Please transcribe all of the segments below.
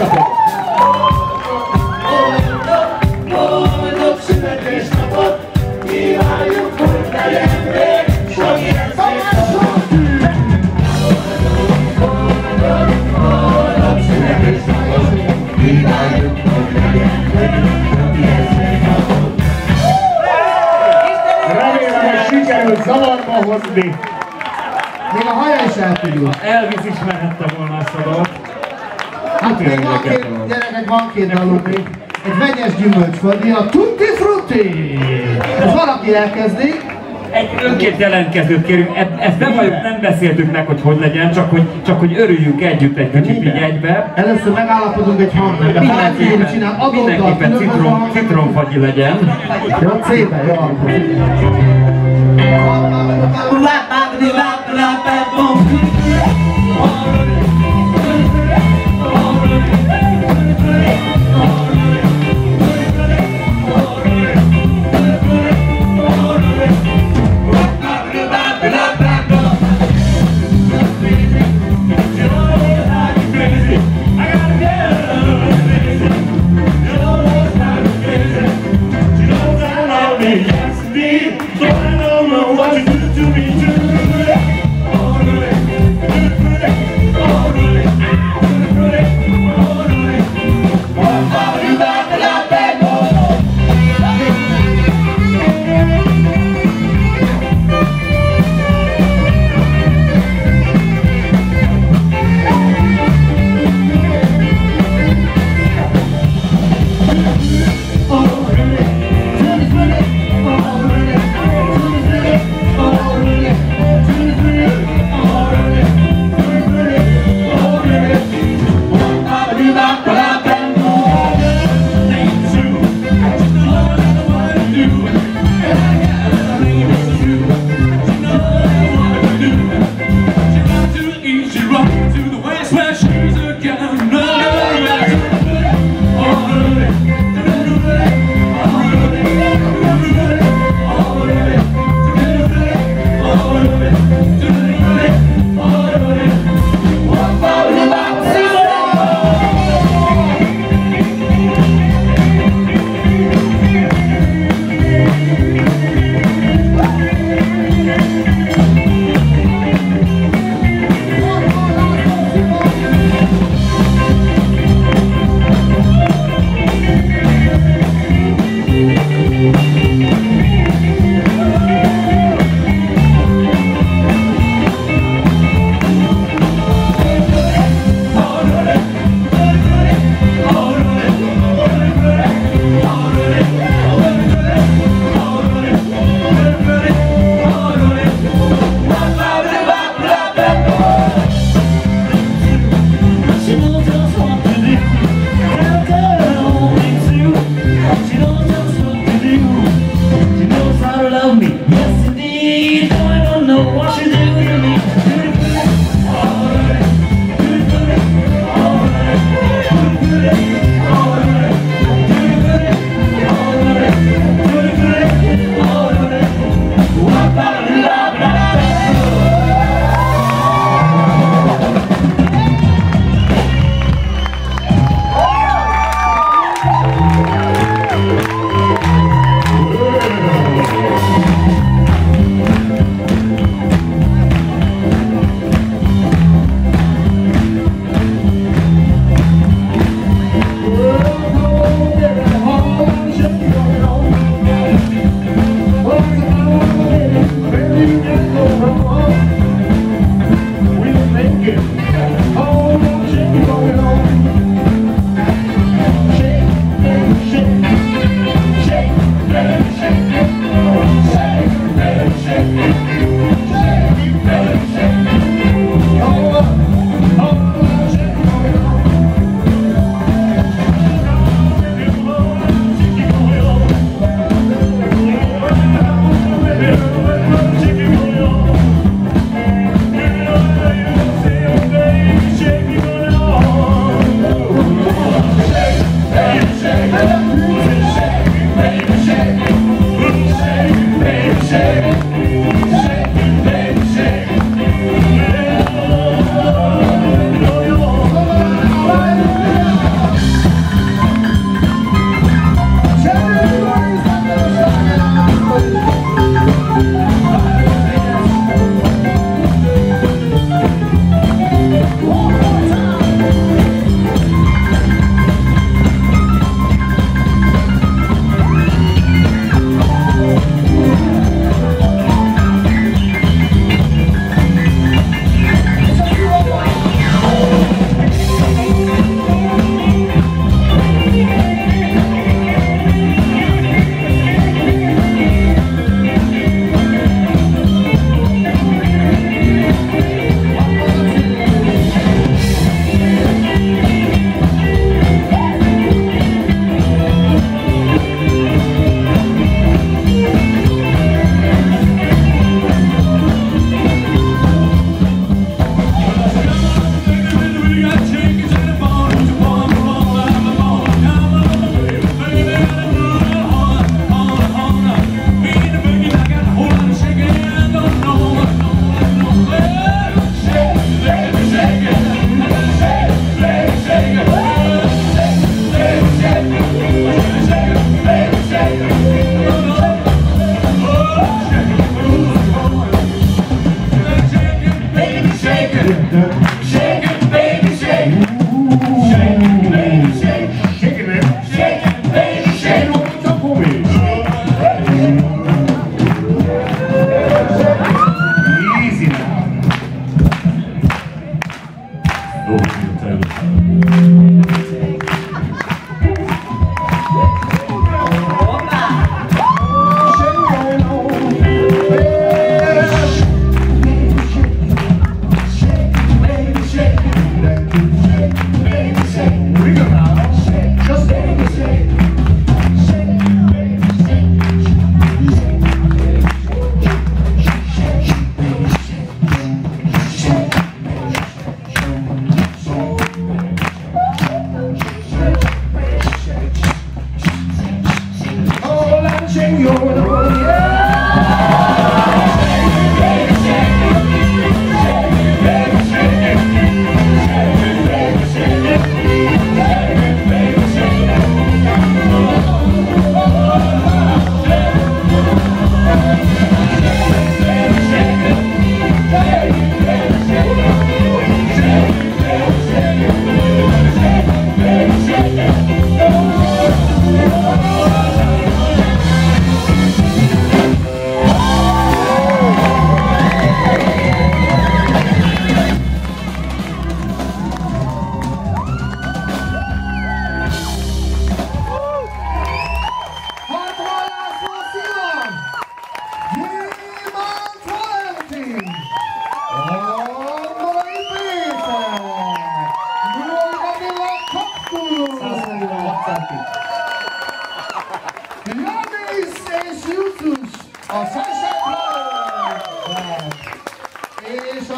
Szevasztok! Boldog születésnapot kívánjuk, hogy legyen még sok ilyen szép napot! Boldog születésnapot kívánjuk, hogy legyen még sok ilyen szép napot! Remélem, hogy sikerült zavarba hozni. Még a haja is eltűnül. Elvis is mehette volna azt a dalt. Hát még van két, gyerekek, van két dalunk még. Egy vegyes gyümölcsföldi, a Tutti Frutti! Ez valaki elkezdi. Egy önként jelentkezőt kérünk, ezt nem beszéltük meg, hogy legyen, csak hogy örüljünk együtt egy kicsit így egybe. Először megállapodunk egy hangnak, de Fáci csinál adóddal mindenképpen citromfagyi legyen. Jó, C-ben, jó, akkor. So I don't know what you do to me too.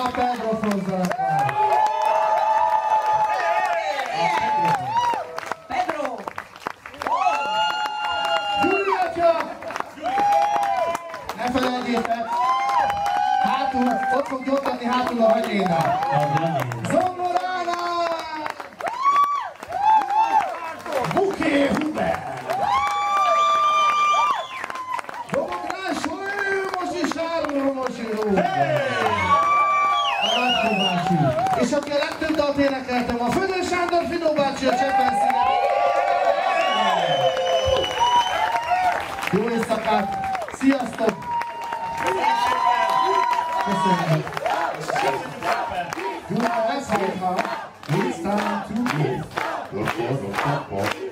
a Pedro Fronzenekar. Pedro! Gyuri atya! Ne felejtjétek! Hátul, ott fog gyógytatni hátul a vegyénál. Zongoránál! Buké Hubert! Dobognás, most is Sármoromos a Nagykó bácsi. És aki a legtöbb dalt énekeltem, a Födő Sándor Fidó bácsi a Csepen-sziget. Jó éjszakát! Sziasztok! Köszönjük! Gyula, ez hallgat! It's time to go!